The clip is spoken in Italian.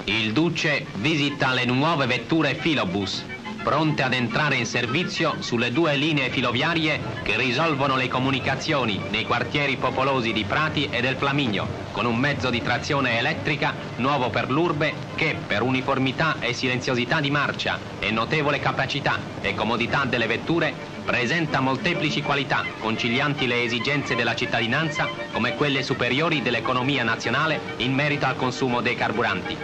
Il Duce visita le nuove vetture Filobus, pronte ad entrare in servizio sulle 2 linee filoviarie che risolvono le comunicazioni nei quartieri popolosi di Prati e del Flaminio, con un mezzo di trazione elettrica nuovo per l'urbe che, per uniformità e silenziosità di marcia e notevole capacità e comodità delle vetture, presenta molteplici qualità concilianti le esigenze della cittadinanza come quelle superiori dell'economia nazionale in merito al consumo dei carburanti.